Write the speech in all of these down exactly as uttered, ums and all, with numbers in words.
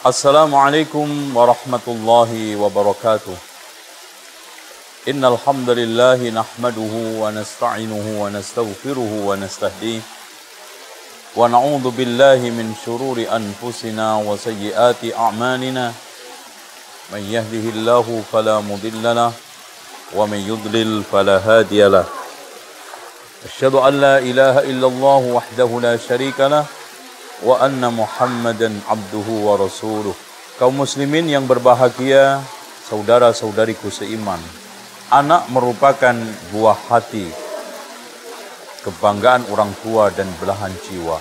Assalamualaikum warahmatullahi wabarakatuh. Innal hamdalillah nahmaduhu wa nasta'inuhu wa nastaghfiruhu wa nastahdihi wa na'udzu billahi min shururi anfusina wa sayyiati a'malina. Man yahdihillahu fala mudilla lahu wa man yudlil fala hadiya lahu. Asyhadu an la ilaha illallah wahdahu la syarika lahu wa anna Muhammadan abduhu wa rasuluh. Kaum muslimin yang berbahagia, saudara-saudariku seiman, anak merupakan buah hati, kebanggaan orang tua dan belahan jiwa.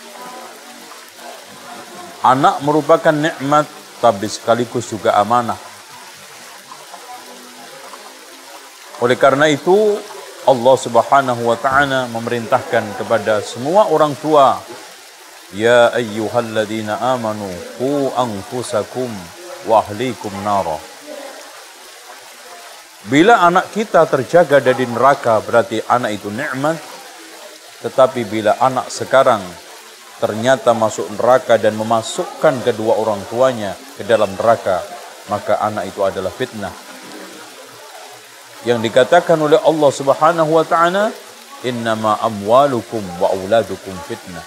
Anak merupakan nikmat, tapi sekaligus juga amanah. Oleh karena itu, Allah Subhanahu wa ta'ala memerintahkan kepada semua orang tua, ya ayyuhalladzina amanu qu anfusakum wa ahlikum nara. Bila anak kita terjaga dari neraka, berarti anak itu nikmat. Tetapi bila anak sekarang ternyata masuk neraka dan memasukkan kedua orang tuanya ke dalam neraka, maka anak itu adalah fitnah. Yang dikatakan oleh Allah Subhanahu wa ta'ala, innama amwalukum wa auladukum fitnah.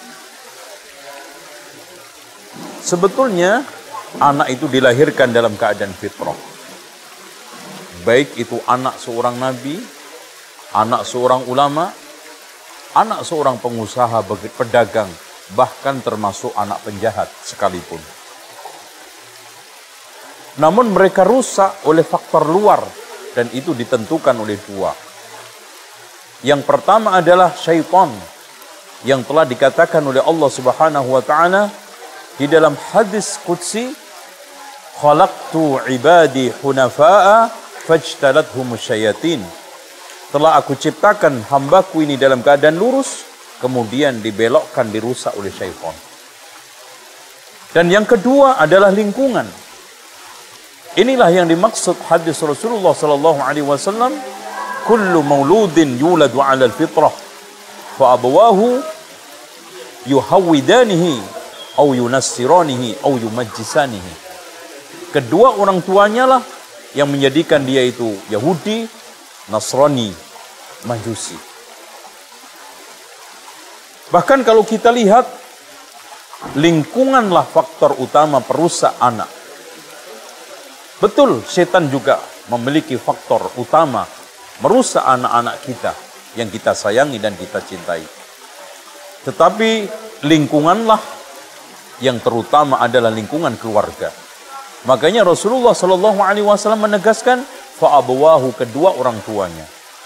Sebetulnya anak itu dilahirkan dalam keadaan fitrah. Baik itu anak seorang nabi, anak seorang ulama, anak seorang pengusaha, pedagang, bahkan termasuk anak penjahat sekalipun. Namun mereka rusak oleh faktor luar, dan itu ditentukan oleh dua. Yang pertama adalah syaitan, yang telah dikatakan oleh Allah Subhanahu wa ta'ala di dalam hadis qudsi, khalaqtu ibadi hunafa'a fajtalathumus syayatin. Telah aku ciptakan hambaku ini dalam keadaan lurus, kemudian dibelokkan, dirusak oleh syaitan. Dan yang kedua adalah lingkungan. Inilah yang dimaksud hadis Rasulullah sallallahu alaihi wasallam, kullu mauludin yuladu 'alal fitrah fa abawahu yuhawwidanihi au yunassiranihi au yumajjisanihi. Kedua orang tuanya lah yang menjadikan dia itu Yahudi, Nasrani, Majusi. Bahkan kalau kita lihat, lingkunganlah faktor utama perusak anak. Betul, setan juga memiliki faktor utama merusak anak-anak kita yang kita sayangi dan kita cintai. Tetapi lingkunganlah yang terutama adalah lingkungan keluarga. Makanya Rasulullah Shallallahu Alaihi Wasallam menegaskan, fa'abawahu, kedua orang tuanya,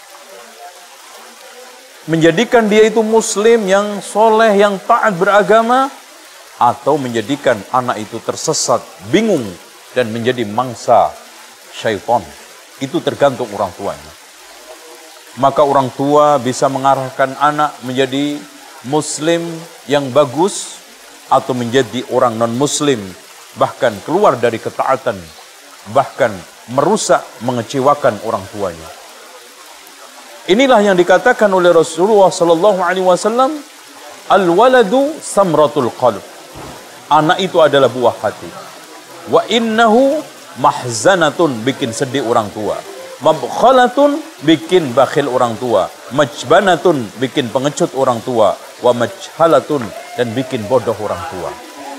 menjadikan dia itu muslim yang soleh, yang taat beragama, atau menjadikan anak itu tersesat, bingung, dan menjadi mangsa syaitan. Itu tergantung orang tuanya. Maka orang tua bisa mengarahkan anak menjadi muslim yang bagus, atau menjadi orang non-muslim, bahkan keluar dari ketaatan, bahkan merusak, mengecewakan orang tuanya. Inilah yang dikatakan oleh Rasulullah sallallahu alaihi wasallam, al-waladu samratul qalb. Anak itu adalah buah hati. Wa innahu mahzanatun, bikin sedih orang tua. Mabkhalatun, bikin bakhil orang tua. Majbanatun, bikin pengecut orang tua. Wa majhalatun, dan bikin bodoh orang tua.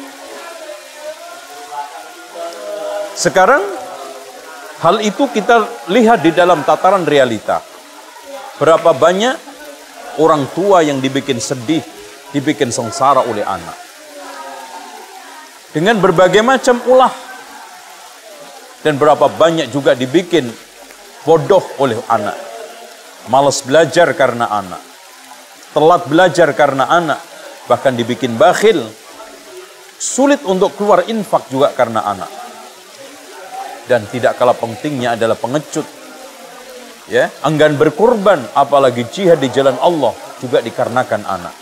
Sekarang hal itu kita lihat di dalam tataran realita. Berapa banyak orang tua yang dibikin sedih, dibikin sengsara oleh anak, dengan berbagai macam ulah. Dan berapa banyak juga dibikin bodoh oleh anak, malas belajar karena anak, telat belajar karena anak, bahkan dibikin bakhil, sulit untuk keluar infak juga karena anak. Dan tidak kalah pentingnya adalah pengecut, ya, enggan berkorban, apalagi jihad di jalan Allah, juga dikarenakan anak.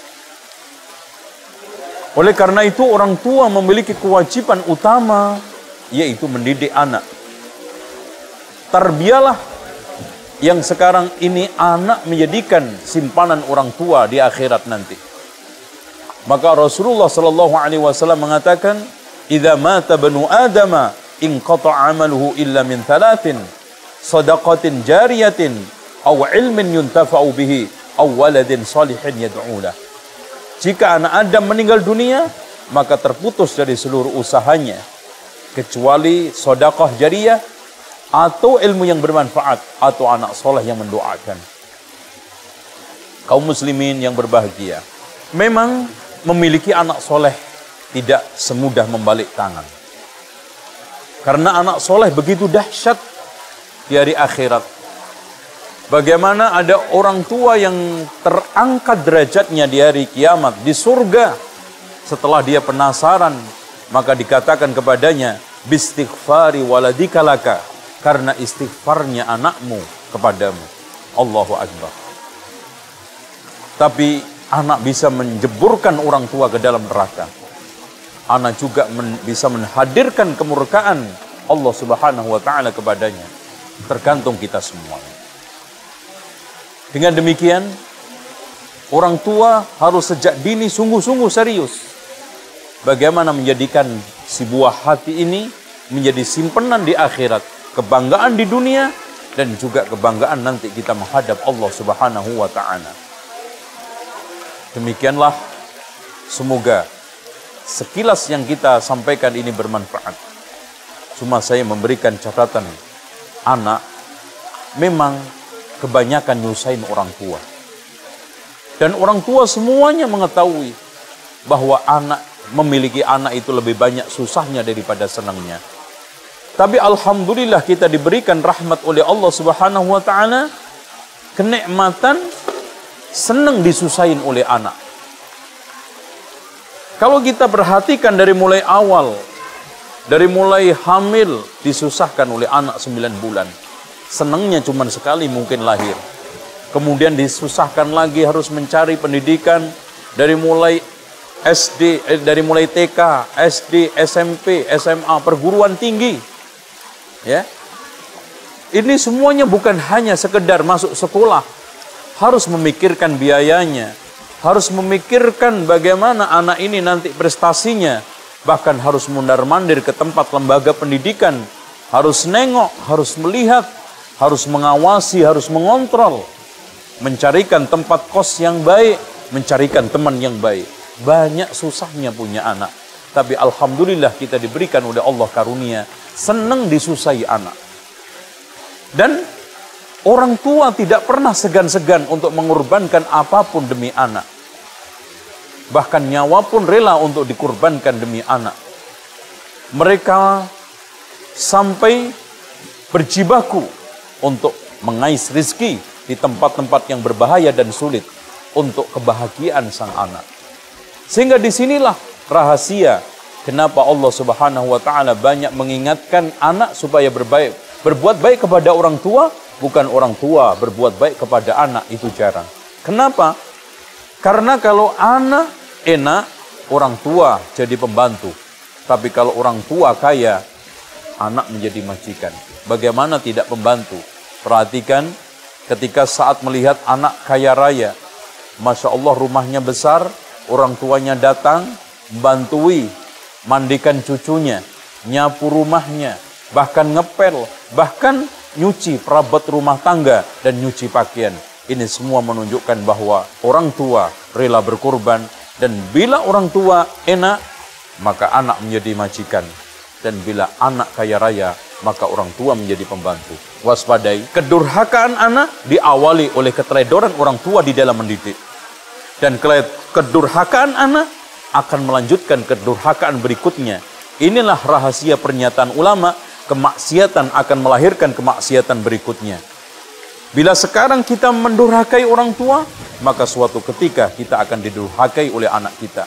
Oleh karena itu orang tua memiliki kewajiban utama, yaitu mendidik anak. Tarbiyahlah yang sekarang ini anak menjadikan simpanan orang tua di akhirat nanti. Maka Rasulullah Shallallahu Alaihi Wasallam mengatakan, idza mata banu adama inqata'a 'amaluhu illa min thalathin, shadaqatin jariyatin aw ilmin yuntafa'u bihi aw waladin shalihin yad'u lah. Jika anak Adam meninggal dunia, maka terputus dari seluruh usahanya kecuali sedekah jariyah atau ilmu yang bermanfaat atau anak soleh yang mendoakan. Kaum muslimin yang berbahagia, memang memiliki anak soleh tidak semudah membalik tangan. Karena anak soleh begitu dahsyat di hari akhirat. Bagaimana ada orang tua yang terangkat derajatnya di hari kiamat, di surga. Setelah dia penasaran, maka dikatakan kepadanya, bistighfari waladika laka, karena istighfarnya anakmu kepadamu. Allahu Akbar. Tapi anak bisa menjeburkan orang tua ke dalam neraka. Anak juga men, bisa menghadirkan kemurkaan Allah Subhanahu wa taala kepadanya. Tergantung kita semuanya. Dengan demikian, orang tua harus sejak dini sungguh-sungguh serius. Bagaimana menjadikan si buah hati ini menjadi simpenan di akhirat, kebanggaan di dunia, dan juga kebanggaan nanti kita menghadap Allah Subhanahu wa taala. Demikianlah, semoga sekilas yang kita sampaikan ini bermanfaat. Cuma saya memberikan catatan, anak memang kebanyakan nyusahin orang tua. Dan orang tua semuanya mengetahui bahwa anak memiliki anak itu lebih banyak susahnya daripada senangnya. Tapi alhamdulillah kita diberikan rahmat oleh Allah Subhanahu wa taala, kenikmatan senang disusahin oleh anak. Kalau kita perhatikan dari mulai awal, dari mulai hamil disusahkan oleh anak sembilan bulan. Senangnya cuma sekali mungkin lahir. Kemudian disusahkan lagi harus mencari pendidikan dari mulai S D, eh, dari mulai T K, S D, S M P, S M A, perguruan tinggi. Ya. Ini semuanya bukan hanya sekedar masuk sekolah. Harus memikirkan biayanya. Harus memikirkan bagaimana anak ini nanti prestasinya. Bahkan harus mundar-mandir ke tempat lembaga pendidikan. Harus nengok, harus melihat, harus mengawasi, harus mengontrol. Mencarikan tempat kos yang baik, mencarikan teman yang baik. Banyak susahnya punya anak. Tapi alhamdulillah kita diberikan oleh Allah karunia, senang disusahi anak. Dan orang tua tidak pernah segan-segan untuk mengorbankan apapun demi anak. Bahkan nyawa pun rela untuk dikorbankan demi anak. Mereka sampai berjibaku untuk mengais rizki di tempat-tempat yang berbahaya dan sulit untuk kebahagiaan sang anak. Sehingga disinilah rahasia kenapa Allah Subhanahu wa taala banyak mengingatkan anak supaya berbaik, berbuat baik kepada orang tua, bukan orang tua berbuat baik kepada anak, itu jarang. Kenapa? Karena kalau anak enak, orang tua jadi pembantu. Tapi kalau orang tua kaya, anak menjadi majikan. Bagaimana tidak pembantu? Perhatikan ketika saat melihat anak kaya raya, Masya Allah rumahnya besar, orang tuanya datang, membantui, mandikan cucunya, nyapu rumahnya, bahkan ngepel, bahkan nyuci perabot rumah tangga dan nyuci pakaian. Ini semua menunjukkan bahwa orang tua rela berkorban, dan bila orang tua enak, maka anak menjadi majikan. Dan bila anak kaya raya, maka orang tua menjadi pembantu. Waspadai, kedurhakaan anak diawali oleh keteledoran orang tua di dalam mendidik. Dan kedurhakaan anak akan melanjutkan kedurhakaan berikutnya. Inilah rahasia pernyataan ulama, kemaksiatan akan melahirkan kemaksiatan berikutnya. Bila sekarang kita mendurhakai orang tua, maka suatu ketika kita akan didurhakai oleh anak kita.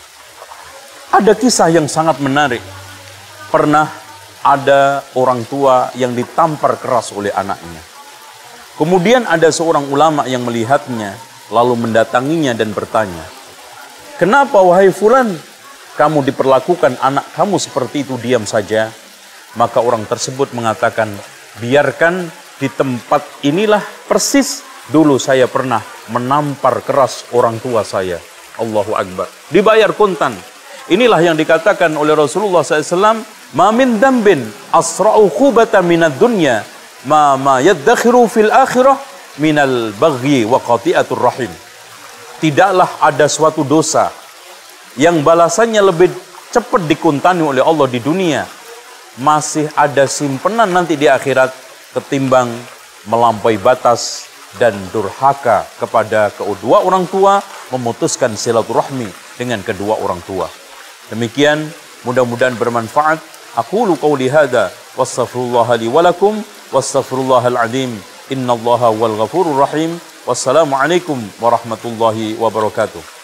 Ada kisah yang sangat menarik. Pernah ada orang tua yang ditampar keras oleh anaknya. Kemudian ada seorang ulama yang melihatnya, lalu mendatanginya dan bertanya, "Kenapa wahai fulan, kamu diperlakukan anak kamu seperti itu diam saja?" Maka orang tersebut mengatakan, "Biarkan di tempat inilah persis dulu saya pernah menampar keras orang tua saya." Allahu Akbar. Dibayar kontan. Inilah yang dikatakan oleh Rasulullah shallallahu alaihi wasallam, "Ma min dambin asra'u khubatan minad dunya, ma ma yaddakhiru fil akhirah minal baghi wa qati'atur rahim." Tidaklah ada suatu dosa yang balasannya lebih cepat dikuntani oleh Allah di dunia, masih ada simpenan nanti di akhirat, ketimbang melampaui batas dan durhaka kepada kedua orang tua, memutuskan silaturahmi dengan kedua orang tua. Demikian, mudah-mudahan bermanfaat. Aqulu qouli hadza wastaghfirullaha li wa lakum wastaghfirullahal azim. Innallaha wal ghafurur rahim. Wassalamualaikum warahmatullahi wabarakatuh.